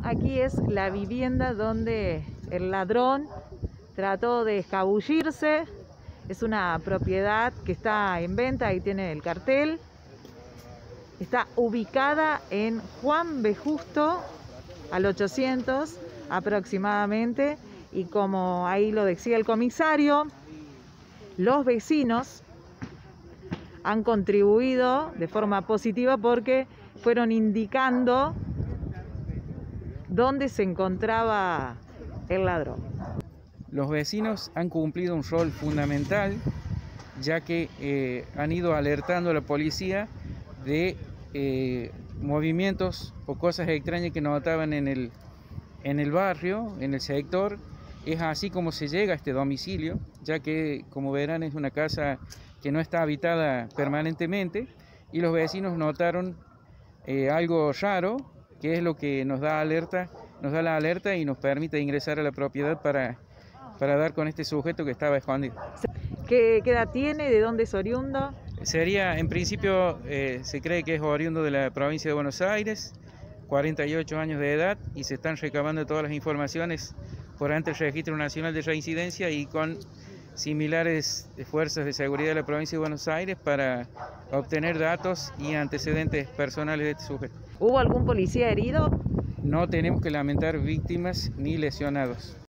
aquí es la vivienda donde el ladrón trató de escabullirse. Es una propiedad que está en venta, ahí tiene el cartel. Está ubicada en Juan B. Justo, al 800 aproximadamente. Y como ahí lo decía el comisario, los vecinos han contribuido de forma positiva porque fueron indicando dónde se encontraba el ladrón. Los vecinos han cumplido un rol fundamental, ya que han ido alertando a la policía de movimientos o cosas extrañas que notaban en el barrio, en el sector. Es así como se llega a este domicilio, ya que, como verán, es una casa que no está habitada permanentemente, y los vecinos notaron algo raro, que es lo que nos da la alerta y nos permite ingresar a la propiedad para dar con este sujeto que estaba escondido. ¿Qué edad tiene? ¿De dónde es oriundo? Sería, en principio, se cree que es oriundo de la provincia de Buenos Aires, 48 años de edad, y se están recabando todas las informaciones por ante el Registro Nacional de Reincidencia y con similares fuerzas de seguridad de la provincia de Buenos Aires para obtener datos y antecedentes personales de este sujeto. ¿Hubo algún policía herido? No tenemos que lamentar víctimas ni lesionados.